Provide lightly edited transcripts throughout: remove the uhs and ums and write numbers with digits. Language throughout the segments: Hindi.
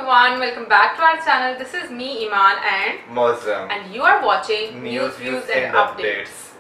everyone, welcome back to our channel. This is me Iman and Mozam, and you are watching News, Views and Updates.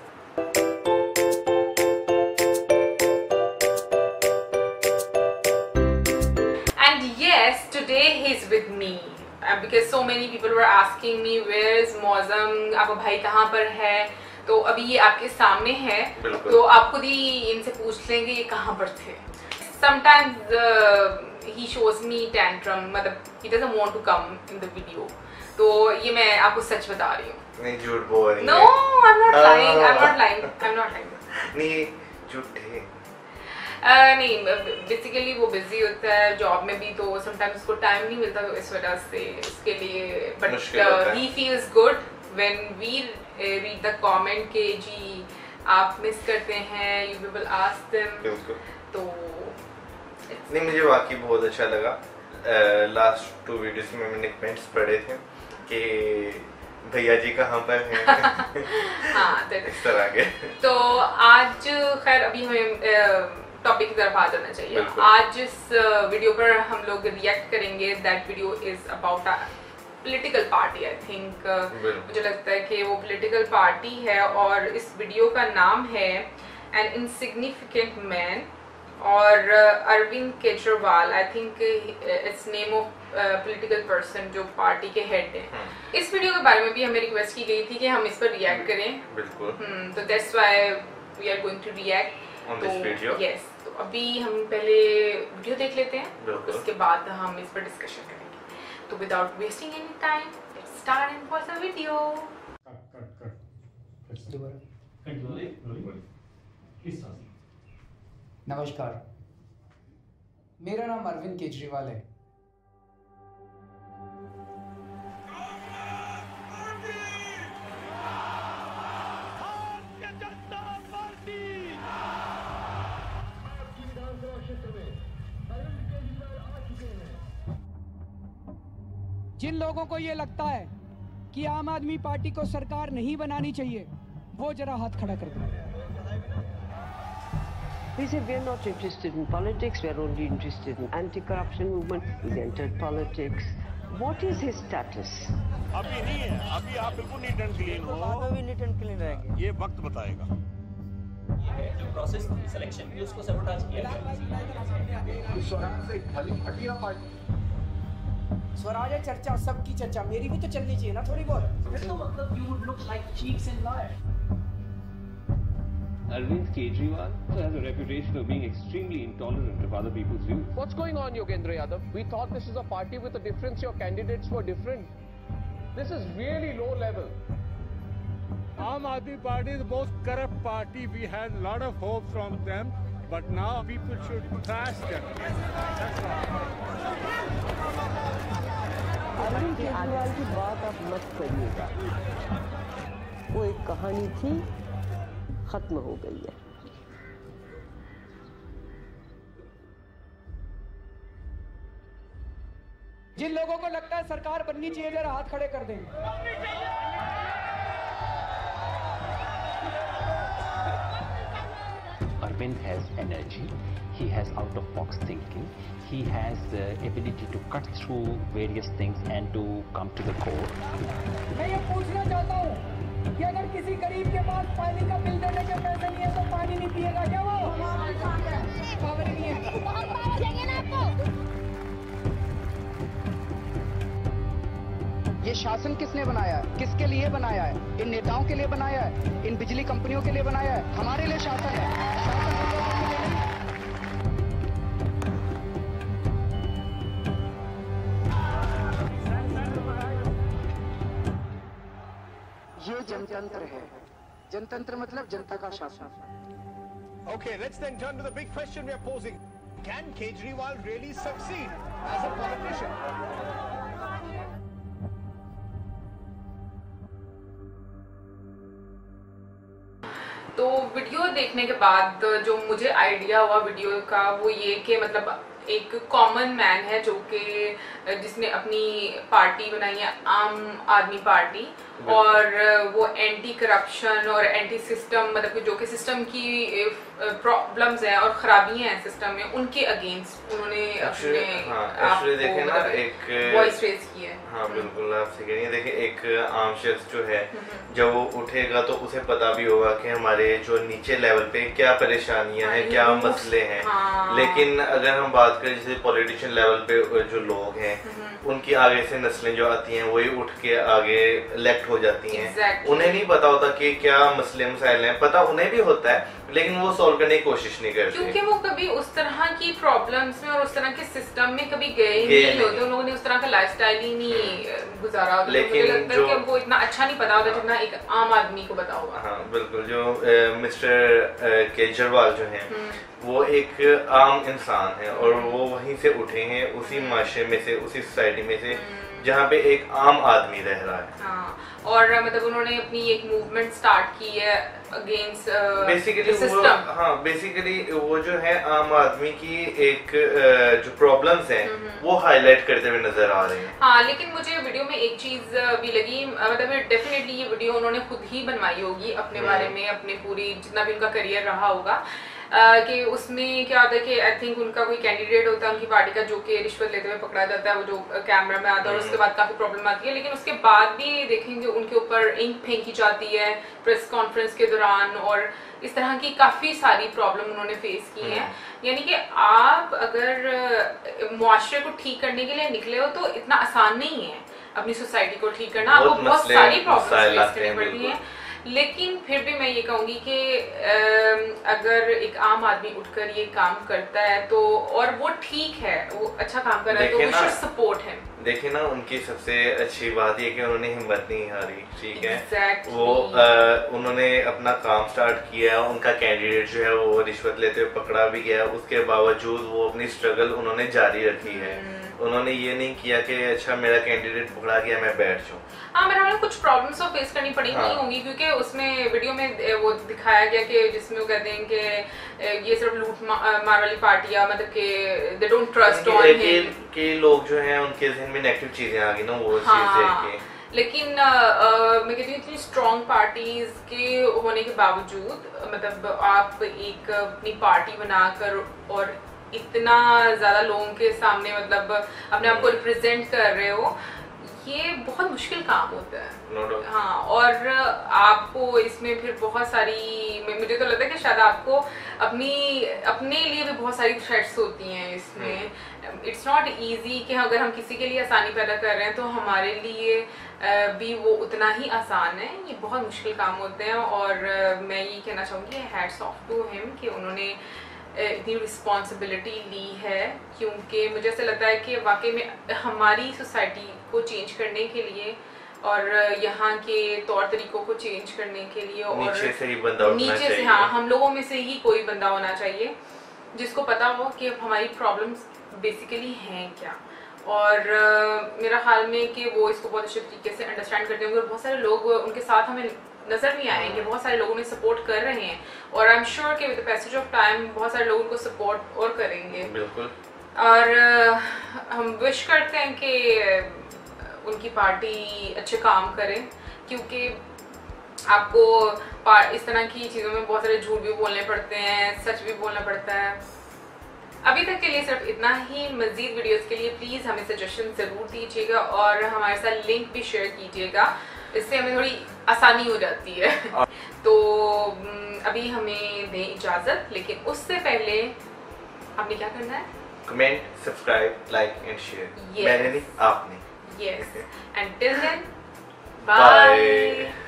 And yes, today he's with me because so many people were asking me where is Mozam, आपका भाई कहाँ पर है? तो अभी ये आपके सामने है, तो आप खुद ही इनसे पूछ लेंगे ये कहाँ पर थे. Sometimes he shows me tantrum, मतलब he doesn't want to come in the video. तो ये मैं आपको सच बता रही हूँ. नहीं झूठ बोल रही है. No, I'm not lying. I'm not lying. I'm not lying. नहीं झूठे. नहीं, बेसिकली वो बिजी होता है जॉब में भी, तो समटाइम्स उसको टाइम नहीं मिलता, तो इस वजह से उसके लिए. But he feels good when we read the comment के जी आप मिस करते हैं, यू विल आस्क देम. तो नहीं, मुझे वाकई बहुत अच्छा लगा. लास्ट 2 वीडियोस में मैंने कमेंट्स पढ़े थे कि भैया जी कहाँ पर हैं. हाँ, इस तरह के. तो आज खैर अभी हमें टॉपिक की तरफ आ जाना चाहिए. आज इस वीडियो पर हम लोग रिएक्ट करेंगे. That video is about a political party. I think मुझे लगता है कि वो पॉलिटिकल पार्टी है और इस वीडियो का नाम है एन इनसिग्निफिकेंट मैन और Arvind Kejriwal. I think it's name of political person जो पार्टी के हेड हैं. इस वीडियो के बारे में भी हमें रिक्वेस्ट की गई थी कि हम इस पर रिएक्ट करें. बिल्कुल. तो that's why we are going to react on this video. Yes. तो अभी हम पहले वीडियो देख लेते हैं, उसके बाद हम इस पर डिस्कशन करेंगे. तो without wasting any time let's start and watch the video. नमस्कार, मेरा नाम अरविंद केजरीवाल है. जिन लोगों को ये लगता है कि आम आदमी पार्टी को सरकार नहीं बनानी चाहिए, वो जरा हाथ खड़ा कर दें. He said we are not interested in politics, we are only interested in anti-corruption movement. He's entered politics. What is his status? अभी नहीं है, अभी आप बिल्कुल नीट एंड क्लीन हो. बाद में भी नीट एंड क्लीन रहेंगे. ये वक्त बताएगा. ये जो प्रोसेस सिलेक्शन की उसको सबोटाज किया गया. स्वराज है चर्चा, सबकी चर्चा, मेरी भी तो चलनी चाहिए ना थोड़ी बहुत. फिर तो मतलब you would look like cheeks and liar. Arvind Kejriwal has a reputation of being extremely intolerant of other people's views. What's going on, Yogendra Yadav? We thought this is a party with a difference. Your candidates were different. This is really low level. Aam Aadmi Party is the most corrupt party. We had a lot of hope from them, but now people should trash them. That's all. Arvind Kejriwal की बात आप मत करिएगा. वो एक कहानी थी, खत्म हो गई है. जिन लोगों को लगता है सरकार बननी चाहिए, जरा हाथ खड़े कर दें. Arvind has energy, he has out-of-box thinking, he has the ability to cut through various things and to come to the core. मैं ये पूछना चाहता हूँ कि अगर किसी गरीब के पास पानी का बिल देने के पैसे नहीं है तो पानी नहीं पिएगा क्या वो? पावर ही नहीं है. बहुत पावर चाहिए ना आपको. ये शासन किसने बनाया है? किसके लिए बनाया है? इन नेताओं के लिए बनाया है? इन बिजली कंपनियों के लिए बनाया है? हमारे लिए शासन है. शासन हम लोगों के लिए नहीं. ये जनतंत्र है. जनतंत्र मतलब जनता का शासन. Okay, let's then turn to the big question we are posing. Can Kejriwal really succeed as a politician? तो वीडियो देखने के बाद जो मुझे आइडिया हुआ वीडियो का वो ये कि मतलब एक कॉमन मैन है जो कि जिसने अपनी पार्टी बनाई है आम आदमी पार्टी, और वो एंटी करप्शन और एंटी सिस्टम, मतलब कि जो कि सिस्टम की प्रॉब्लम्स हैं और खराबियां हैं सिस्टम में, उनके अगेंस्ट उन्होंने एक्चुअली देखें ना एक वॉइस रेज की है। हाँ बिल्कुल आप सही कह रही हैं। देखिए एक आम शख्स जो है जब वो उठेगा तो उसे पता भी होगा कि हमारे जो नीचे लेवल पे क्या परेशानियां हैं, क्या मसले हैं। लेकिन अगर हम बात करें जैसे पॉलिटिशियन लेवल पे जो लोग हैं उनकी आगे से नस्लें जो आती हैं वही उठ के आगे इलेक्ट हो जाती हैं। उन्हें नहीं पता होता कि क्या मसले मसाइल हैं, पता उन्हें भी होता है लेकिन वो सॉल्व करने की कोशिश नहीं करते क्योंकि वो कभी उस तरह की प्रॉब्लम्स में और उस तरह के सिस्टम में कभी गए नहीं होते। उन लोगों ने उस तरह का लाइफस्टाइल ही नहीं गुजारा होता। लेकिन मुझे लगता है कि वो इतना अच्छा नहीं पता होता जितना एक आम आदमी को पता होगा। हाँ बिल्कुल। जो मिस्टर केजरीवाल जो हैं वो एक आम इंसान है और वो वहीं से उठे हैं, उसी माशरे में से, उसी सोसाइटी में से जहाँ पे एक आम आदमी रह रहा है। हाँ, और मतलब उन्होंने अपनी एक मूवमेंट स्टार्ट की है अगेंस्ट बेसिकली सिस्टम। हाँ बेसिकली वो जो है आम आदमी की एक जो प्रॉब्लम्स हैं वो हाईलाइट करते हुए नजर आ रहे हैं। हाँ, लेकिन मुझे वीडियो में एक चीज भी लगी, मतलब डेफिनेटली ये वीडियो उन्होंने खुद ही बनवाई होगी अपने बारे में, अपने पूरी जितना भी उनका करियर रहा होगा कि उसमें क्या होता है कि आई थिंक उनका कोई कैंडिडेट होता है उनकी पार्टी का जो कि रिश्वत लेते हुए पकड़ा जाता है, वो जो कैमरा में आता है और उसके बाद काफी प्रॉब्लम आती है। लेकिन उसके बाद भी देखेंगे उनके ऊपर इंक फेंकी जाती है प्रेस कॉन्फ्रेंस के दौरान और इस तरह की काफी सारी प्रॉब्लम उन्होंने फेस की है। यानी कि आप अगर मुआशरे को ठीक करने के लिए निकले हो तो इतना आसान नहीं है अपनी सोसाइटी को ठीक करना, आपको बहुत सारी प्रॉब्लम फेस करनी पड़ती है। लेकिन फिर भी मैं ये कहूंगी कि अगर एक आम आदमी उठकर ये काम करता है तो और वो ठीक है, वो अच्छा काम कर रहा है तो वी शुड सपोर्ट हिम। देखिए ना उनकी सबसे अच्छी बात ये कि उन्होंने हिम्मत नहीं हारी, ठीक है। exactly. वो उन्होंने अपना काम स्टार्ट किया, उनका कैंडिडेट जो है वो रिश्वत लेते हुए पकड़ा भी गया, उसके बावजूद वो अपनी स्ट्रगल उन्होंने जारी रखी है। उन्होंने ये नहीं किया कि अच्छा मेरा कैंडिडेट पकड़ा गया मैं बैठ जाऊं। हाँ, मेरे ख्याल में कुछ प्रॉब्लम्स तो फेस करनी पड़ी नहीं होंगी क्योंकि उसमें वीडियो में वो दिखाया गया कि जिसमें वो कहते हैं कि ये सिर्फ लूट मार वाली पार्टियां, मतलब कि they don't trust on him के लोग जो हैं उनके जहन में नेगेटिव चीजें आ गई ना वो चीज देख के। लेकिन मैं कहती हूँ इतनी स्ट्रॉन्ग पार्टीज के होने के बावजूद मतलब आप एक अपनी पार्टी बनाकर और इतना ज्यादा लोगों के सामने मतलब अपने आप को रिप्रेजेंट कर रहे हो, ये बहुत मुश्किल काम होता है। हाँ, और आपको इसमें फिर बहुत सारी, मुझे तो लगता है कि शायद आपको अपने लिए भी बहुत सारी थ्रेट्स होती हैं इसमें। इट्स नॉट इजी कि अगर हम किसी के लिए आसानी पैदा कर रहे हैं तो हमारे लिए भी वो उतना ही आसान है। ये बहुत मुश्किल काम होते हैं और मैं ये कहना चाहूँगी हैट्स ऑफ टू हिम कि उन्होंने इतनी रिस्पॉन्सिबिलिटी ली है, क्योंकि मुझे ऐसा लगता है कि वाकई में हमारी सोसाइटी को चेंज करने के लिए और यहाँ के तौर तरीकों को चेंज करने के लिए और नीचे से ही बंदा होना चाहिए। हाँ, हम लोगों में से ही कोई बंदा होना चाहिए जिसको पता हो कि हमारी प्रॉब्लम्स बेसिकली हैं क्या। और मेरा ख्याल में कि वो इसको बहुत अच्छे तरीके से अंडरस्टैंड करते होंगे और बहुत सारे लोग उनके साथ हमें नजर भी आएंगे, बहुत सारे लोग उन्हें सपोर्ट कर रहे हैं और आई एम श्योर कि with the passage of time बहुत सारे लोग उनको सपोर्ट और करेंगे। बिल्कुल। और हम विश करते हैं कि उनकी पार्टी अच्छे काम करे, क्योंकि आपको इस तरह की चीज़ों में बहुत सारे झूठ भी बोलने पड़ते हैं, सच भी बोलना पड़ता है। अभी तक के लिए सिर्फ इतना ही। मज़ीद वीडियोस के लिए प्लीज़ हमें सजेशन ज़रूर दीजिएगा और हमारे साथ लिंक भी शेयर कीजिएगा, इससे हमें थोड़ी आसानी हो जाती है। तो अभी हमें दें इजाज़त, लेकिन उससे पहले आपने क्या करना है? Comment, subscribe, like and share. मैंने नहीं, आपने। Yes, and till then bye.